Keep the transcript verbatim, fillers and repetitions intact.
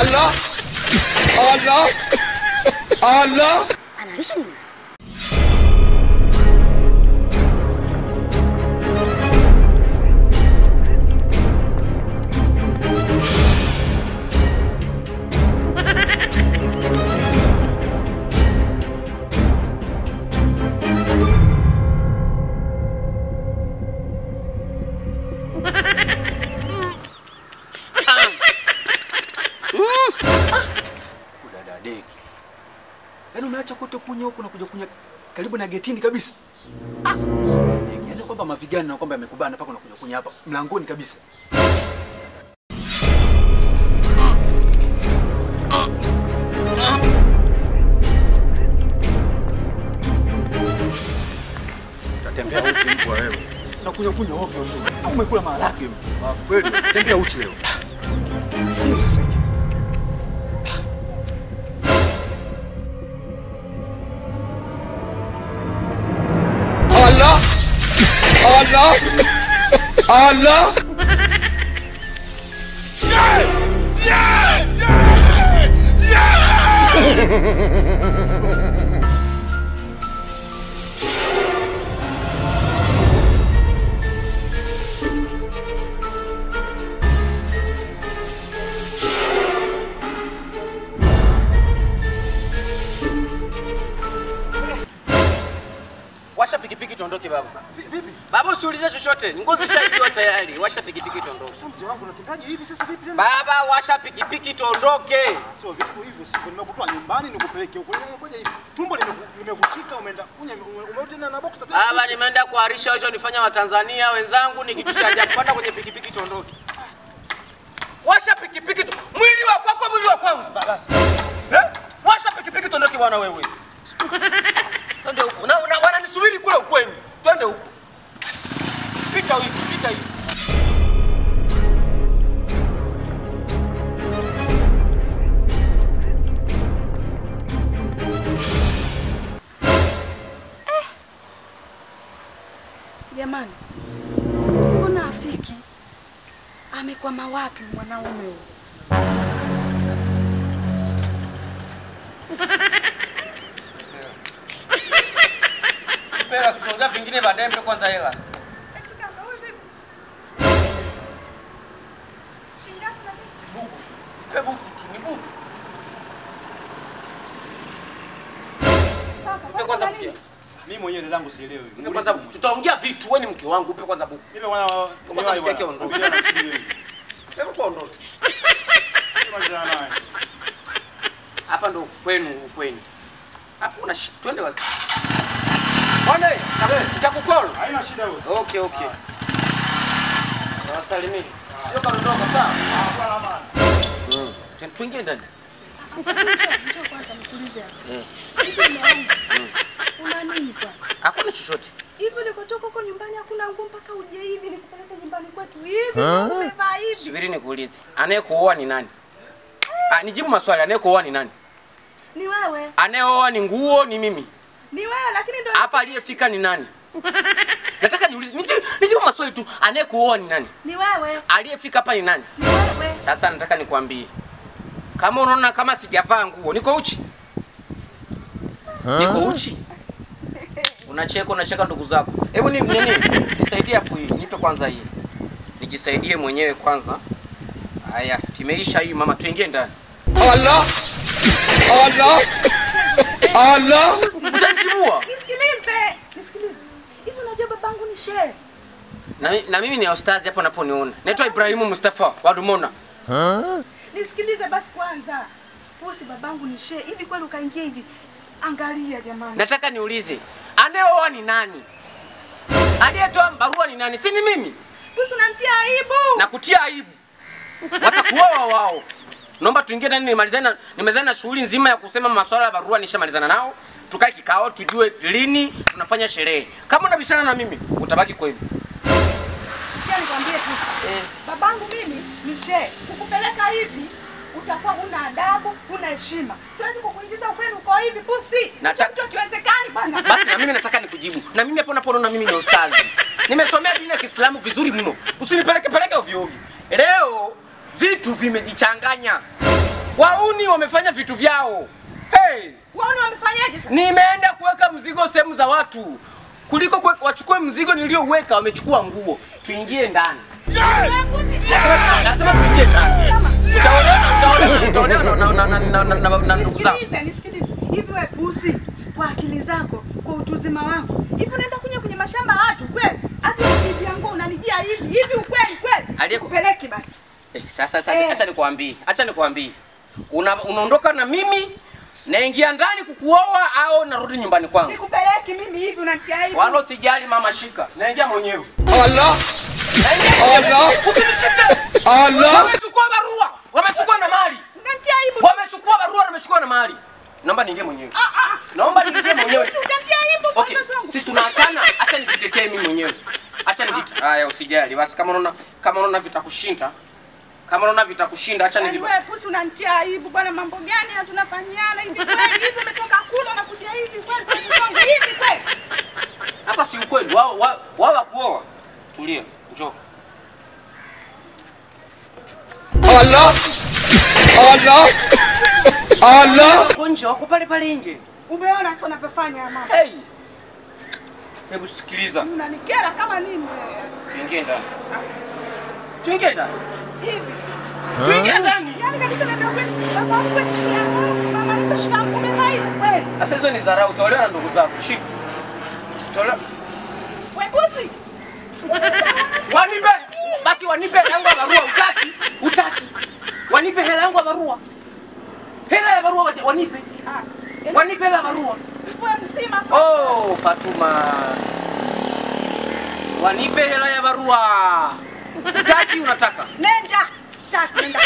Allah! Allah! Allah! Analisha nini? Yaani umeacha kote kunya huko na kuja kunya karibu na getini kabisa. Ah. Yaani kwamba mavigani na kwamba yamekubana paka unakuja kunya hapa mlangoni kabisa. Tatembea uchi mtu wewe. Na kunya kunya ovyo ovyo. Umekula maharage mtu. Kweli, tembea uchi leo. Allah! Allah! Allah! Yeah! Yeah! Yeah! Yeah! Washa pikipiki tuondoke baba. Vipi? Baba usiulize chochote. Ngozi shaidiwa tayari. Washa pikipiki tuondoke. Sasa mzee wangu unatendaje hivi sasa vipi tena? Baba washa pikipiki tuondoke. Sio vipi hivyo sio nimekutoa nyumbani nikupeleke huko. Ngoja hivi. Tumbo limekushika umeenda kunya umerudi tena na box tena. Baba nimeenda kuharisha hicho nifanya wa Tanzania wenzangu nikitutaja kupanda kwenye pikipiki tuondoke. Washa pikipiki tu. Mwili wa kwako mwili wa kwangu. Baba. Eh? Washa pikipiki tuondoke bwana wewe. Twende huko. Na wananisubiri kule ukweni. Twende huko. Pita hivi, pita hivi. Eh. Jamani. Mbona afiki? Amekwama wapi mwanaume huyo? Pera kusonga vingine baadaye mpe kwanza hela. Achika wewe vipi? Shinda kuna Buku. Pe buku tu, ni buku. Pe kwanza mke. Mimi mwenyewe dadangu sielewi. Pe kwanza tutaongea vitu wewe ni mke wangu, pe kwanza buku. Mimi bwana kwanza mke yake ondoka. Pe kwa ondoka. Hapa ndo kwenu kwenu. Hapo una twende wazi. Bwana, nitakukol. Haina shida wewe. Okay, okay. Nawasalimini. Sio kaondoka sawa? Hapana bana. Mm. Tuingie ndani. Njoo kwanza nikuulize hapa. Eh. Una nini kwa? Hakuna chochote. Hivi ulikotoka huko nyumbani hakuna nguo mpaka uje hivi nikupeleke nyumbani kwetu hivi. Umevaa hivi. Subiri nikuulize. Anayekuoa ni nani? Ah, nijibu maswali. Anayekuoa ni nani? Ni wewe. Anayeoa ni nguo ni mimi. Ni wewe lakini ndio hapa aliyefika ni nani? Nataka niulize nijibu, nijibu maswali tu. Anayekuoa ni nani? Ni wewe. Aliyefika hapa ni nani? Ni wewe. Sasa nataka nikwambie. Kama unaona kama sijavaa nguo, niko uchi. Niko uchi. Unacheka unacheka ndugu zako. Hebu ni nini? Nisaidie hapo hii. Nipe kwanza hii. Nijisaidie mwenyewe kwanza. Haya, timeisha hii mama, tuingie ndani. Allah! Allah! Allah! Utanitibua? Nisikilize. Nisikilize. Hivi unajua babangu ni shehe? Na, na mimi ni ustazi hapo naponiona. Naitwa Ibrahimu Mustafa wa Dumona. Nisikilize basi kwanza. Pusi babangu ni shehe. Hivi kweli ukaingia hivi? Angalia jamani. Nataka niulize, anayeoa ni nani? Aliyetoa barua ni nani? Si ni mimi? Pusi unanitia aibu. Na kutia aibu. Watakuoa wao. Naomba tuingie ndani nimalizane nimalizane na shughuli nzima ya kusema masuala ya barua nishamalizana nao. Tukae kikao tujue lini tunafanya sherehe. Kama unabishana na mimi, utabaki kwenu. Sikia nikwambie Pusi. Eh. Babangu mimi ni shehe. Kukupeleka hivi utakuwa huna adabu, huna heshima. Siwezi kukuingiza kwenu uko hivi Pusi. Nataka mtu kiwezekani bana. Basi na mimi nataka nikujibu. Na mimi hapo unapoona mimi ni ustazi. Nimesomea dini ya Kiislamu vizuri mno. Usinipeleke peleke ovyo ovyo. Leo vitu vimejichanganya. Wauni wamefanya vitu vyao. Hey! Wauni wamefanyaje sasa? Nimeenda kuweka mzigo sehemu za watu. Kuliko kwe, wachukue mzigo niliouweka wamechukua nguo. Tuingie ndani. Nasema nasema tuingie ndani. Utaona utaona utaona na na ndugu zangu. Nisikilize, nisikilize. Hivi wewe pusi kwa akili zako, kwa utuzima wako. Hivi unaenda kunya kwenye mashamba ya watu kweli? Hata hivi yangu unanijia hivi. Hivi ukweli kweli? Kupeleki basi. Eh, sasa sasa eh. Acha nikwambie. Acha nikwambie. Una, unaondoka na mimi naingia ndani kukuoa au narudi nyumbani kwangu? Sikupeleki mimi hivi unanitia hivi. Wala sijali mama shika. Naingia mwenyewe. Allah. Allah. Usinishike. Allah. Wamechukua barua. Wamechukua na mali. Unanitia hivi. Wamechukua barua na wamechukua na mali. Naomba niingie mwenyewe. Ah ah. Naomba niingie mwenyewe. Unanitia hivi. Okay. Sisi tunaachana, acha nijitetee mimi mwenyewe. Acha nijitetee. Haya usijali. Basi kama unaona kama unaona vitakushinda. Kama unaona vitakushinda acha nijibu. Wewe pusi unanitia aibu bwana, mambo gani na tunafanyiana hivi kweli? Hivi umetoka kula unakuja hivi kweli? Kwa hivi kweli? Hapa si ukweli. Wao wao wao kuoa. Tulia. Njoo. Allah. Allah. Allah. Wako nje, wako pale pale nje. Umeona sio unavyofanya mama? Hey. Hebu sikiliza. Unanikera kama nini wewe? Tuingie ndani. Tuingie ndani. Hivi. Tuingie ndani. Yaani kabisa ndio kweli. Baba wako shika. Mama yako shika umevaa hivi kweli? Sasa hizo ni dharau, utaolewa na ndugu zako. Shika. Utaolewa. Wewe pusi. Wanipe. Basi wanipe hela yangu ya barua utaki? Utaki. Wanipe hela yangu ya barua. Hela ya barua wanipe. Ah. Wanipe hela ya barua. Wewe mzima. Oh, Fatuma. Wanipe hela ya barua. Utaki unataka? Nenda. Staki nenda